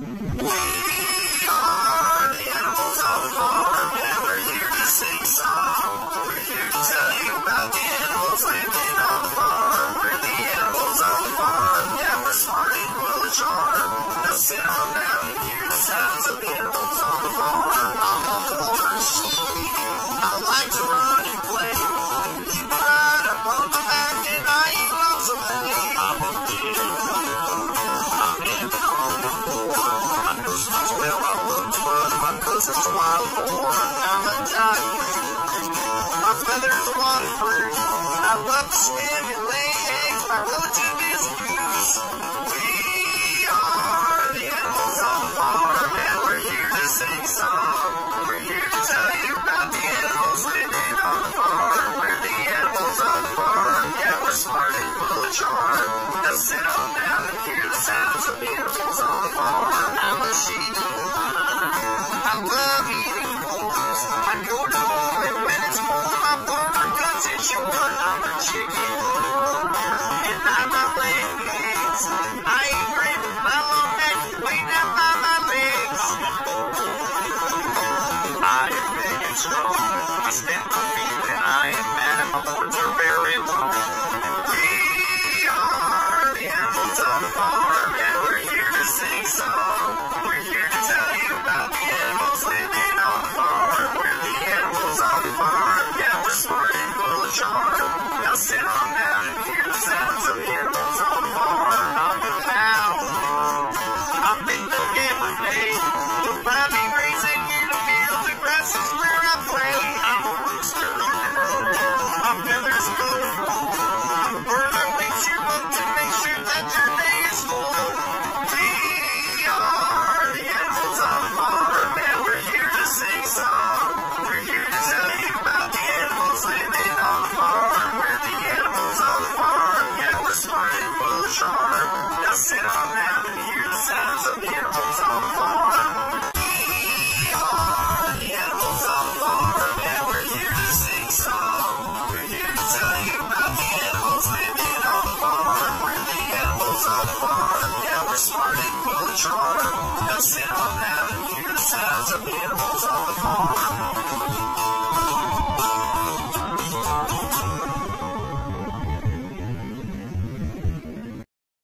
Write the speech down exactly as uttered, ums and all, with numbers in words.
are the animals on the farm, and we're here to sing song. We're here to tell you about the animals living on the farm. We're the animals on the farm, yeah, we're smart and full of charm. Now sit on down and hear the sounds of the animals on the farm. I'm a horse. I like to run and play. Keep right up on the back and I eat lots of hay. I'm a kid. I'm in home. I know so well I look but my cousin's a wild boar. I'm a giant. My feathers are waterproof. I love to swim and lay eggs. My relative is a goose. We are the animals on the farm, and we're here to sing song. We're here to tell you about the animals living on the farm. We're the animals on the farm, yeah, we're smart and full of charm. Now sit on down and hear the sounds of the animals on the farm. I'm a sheep. I love eating corn. I go to home and when it's warm, I burn my guts and short. I'm a chicken. And I'm a legs. I eat bread with my long neck way down by my legs. I am big and strong. I stamp my feet and I am mad and my horns are very long. We are the animals on the farm, and we're here to sing song. We're here to tell you about the animals living on the farm. We're the animals on the farm, yeah, we're smart and full of charm. Now sit on down and hear the sounds of the animals on the farm. I'm a cow. I'm big dog every day. You'll find me grazing in the field. The grass is where I play. I'm a rooster. My feathers good. I'm a bird that wakes you up to make sure that your day is full. We are the animals on the farm, and we're here to sing song. We're here to tell you about the animals living on the farm. We're the animals on the farm, yeah, we're smart and full of charm. Now sit on down and hear the sounds of the animals on the farm. We are the animals on the farm, and we're here to sing song. We're here to tell you about the animals living on the farm. We're the animals on the farm, yeah, we're smart and full of charm. Now sit on down and hear the sounds of the animals on the farm.